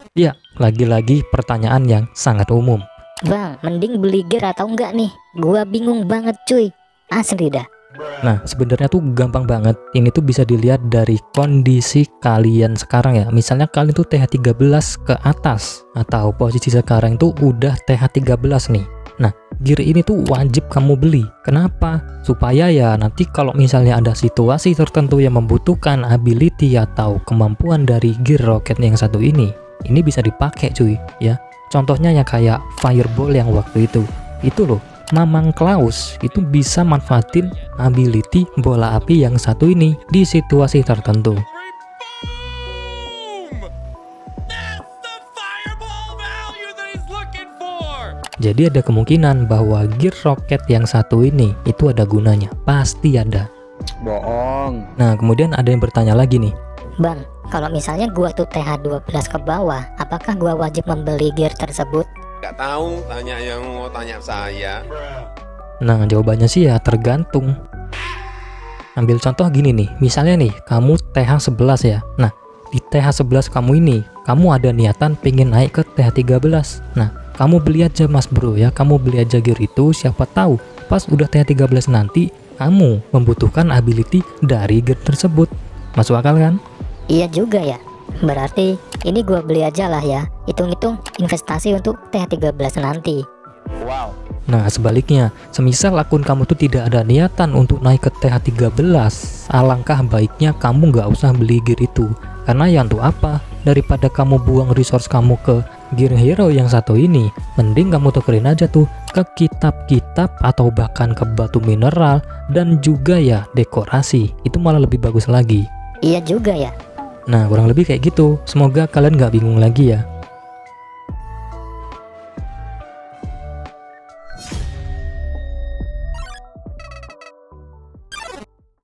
Ya, lagi-lagi pertanyaan yang sangat umum. Bang, mending beli gear atau enggak nih? Gua bingung banget cuy. Asli dah. Nah, sebenarnya tuh gampang banget. Ini tuh bisa dilihat dari kondisi kalian sekarang ya. Misalnya kalian tuh TH13 ke atas, atau posisi sekarang tuh udah TH13 nih. Nah, gear ini tuh wajib kamu beli. Kenapa? Supaya ya nanti kalau misalnya ada situasi tertentu yang membutuhkan ability atau kemampuan dari gear roket yang satu ini bisa dipakai cuy ya. Contohnya ya kayak fireball yang waktu itu loh, Mamang Klaus itu bisa manfaatin ability bola api yang satu ini di situasi tertentu. Jadi ada kemungkinan bahwa gear roket yang satu ini itu ada gunanya, pasti ada. Bohong. Nah, kemudian ada yang bertanya lagi nih, Bang, kalau misalnya gua tuh TH12 ke bawah, apakah gua wajib membeli gear tersebut? Gak tahu, tanya yang mau tanya saya. nah jawabannya sih ya tergantung. Ambil contoh gini nih, misalnya nih kamu TH11 ya. Nah, di TH11 kamu ini, kamu ada niatan pengen naik ke TH13. Nah, kamu beli aja mas bro ya, kamu beli aja gear itu, siapa tahu pas udah TH13 nanti kamu membutuhkan ability dari gear tersebut. Masuk akal kan? Iya juga ya. Berarti ini gua beli aja lah ya. Hitung-hitung investasi untuk TH13 nanti. Wow. Nah, sebaliknya, semisal akun kamu tuh tidak ada niatan untuk naik ke TH13, alangkah baiknya kamu nggak usah beli gear itu. Karena ya untuk apa? Daripada kamu buang resource kamu ke gear hero yang satu ini, mending kamu tukerin aja tuh ke kitab-kitab atau bahkan ke batu mineral dan juga ya dekorasi. Itu malah lebih bagus lagi. Iya juga ya. Nah, kurang lebih kayak gitu. Semoga kalian nggak bingung lagi ya.